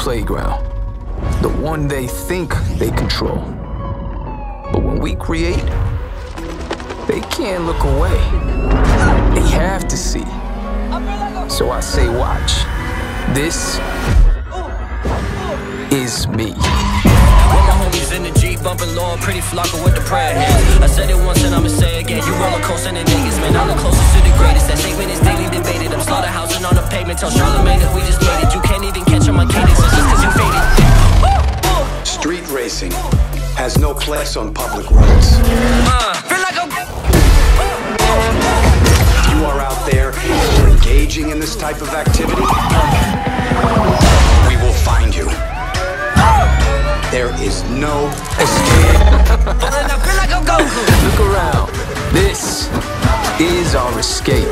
playground, the one they think they control. But when we create, they can't look away. They have to see. So I say watch. This is me. With my homies in the Jeep, bumping low, pretty flocker with the prayer hands. I said it once and I'ma say it again. You roller coaster than niggas, man. I'm the closest to the greatest. That statement is daily debated. I'm slaughterhousing on the pavement. Tell Charlamagne that we just made it. You can't even catch on my cadence. It's just cause you faded. Street racing has no place on public roads. Feel like I'm If you are out there engaging in this type of activity, we will find you. There is no escape. I feel like I'm Goku. Look around. This is our escape.